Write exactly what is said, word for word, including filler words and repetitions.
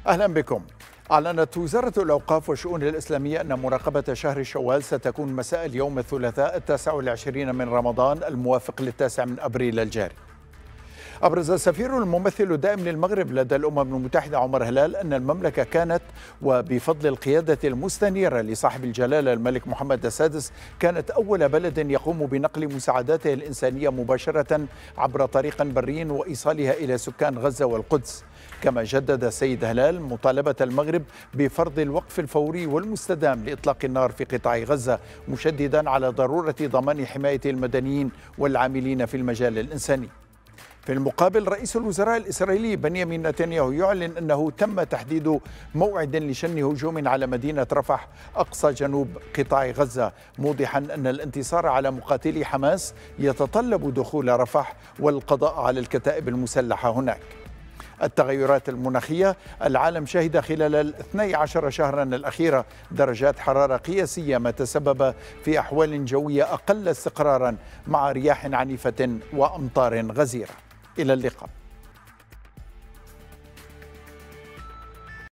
أهلا بكم. أعلنت وزارة الأوقاف والشؤون الإسلامية أن مراقبة شهر شوال ستكون مساء اليوم الثلاثاء التاسع والعشرين من رمضان الموافق للتاسع من أبريل الجاري. أبرز السفير الممثل الدائم للمغرب لدى الأمم المتحدة عمر هلال أن المملكة كانت وبفضل القيادة المستنيرة لصاحب الجلالة الملك محمد السادس كانت أول بلد يقوم بنقل مساعداته الإنسانية مباشرة عبر طريق بري وإيصالها إلى سكان غزة والقدس. كما جدد السيد هلال مطالبة المغرب بفرض الوقف الفوري والمستدام لإطلاق النار في قطاع غزة، مشددا على ضرورة ضمان حماية المدنيين والعاملين في المجال الإنساني. في المقابل، رئيس الوزراء الإسرائيلي بنيامين نتنياهو يعلن أنه تم تحديد موعد لشن هجوم على مدينة رفح أقصى جنوب قطاع غزة، موضحا أن الانتصار على مقاتلي حماس يتطلب دخول رفح والقضاء على الكتائب المسلحة هناك. التغيرات المناخية: العالم شهد خلال الاثني عشر شهرا الأخيرة درجات حرارة قياسية، ما تسبب في أحوال جوية أقل استقرارا مع رياح عنيفة وأمطار غزيرة. إلى اللقاء.